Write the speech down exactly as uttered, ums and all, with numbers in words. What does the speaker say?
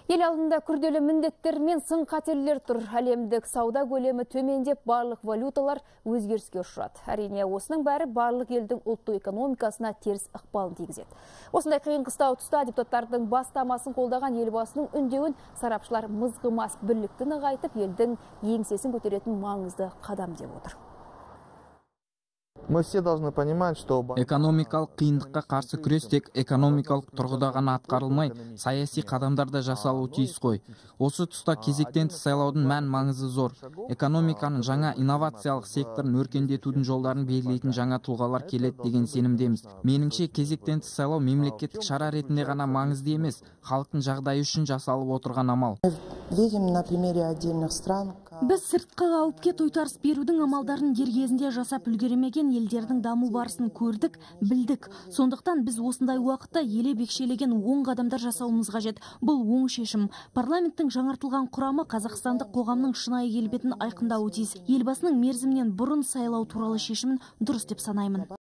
Ел алдында күрделі міндеттер мен сын қатерлер тұр. Әлемдік сауда көлемі төмендеп, барлық валюталар өзгеріске ұшырады. Әрине, осының бәрі барлық елдің ұлттық экономикасына теріс ықпалын тигізеді. Осындай қиын қыстау тұста депутаттардың бастамасын қолдаған елбасының үндеуін сарапшылар мызғымас бірлікті нығайтып, елдің еңсесін көтеретін маңызды қадам деп отыр. Мы все должны понимать, что экономикалық қиындыққа қарсы күрес тек экономикалық тұрғыда ғана атқарылмай, саяси қадамдар да жасалуы тиіс қой. Осы тұста кезектен тыс сайлаудың мән маңызы зор. Экономиканың жаңа инновациялық секторын өркендетудің жолдарын белгілейтін жаңа тұлғалар келеді деген сенімдеміз. Меніңше, кезектен тыс сайлау мемлекеттік шара ретінде ғана маңызды емес, халықтың жағдайы үшін жасалып отырған амал. Видим на примере отдельных стран. Біз сыртқы қауіпке тойтарыс берудің амалдарын дер кезінде жасап үлгермеген елдердің даму барысын көрдік, білдік. Сондықтан біз осындай уақытта еле бекшелеген оң қадамдар жасауымыз қажет. Бұл оң шешім. Парламенттің жаңартылған құрамы қазақстандық қоғамның шынайы келбетін айқындауы тиіс. Елбасының мерзімнен бұрын сайлау туралы шешімін дұрыс деп санаймын.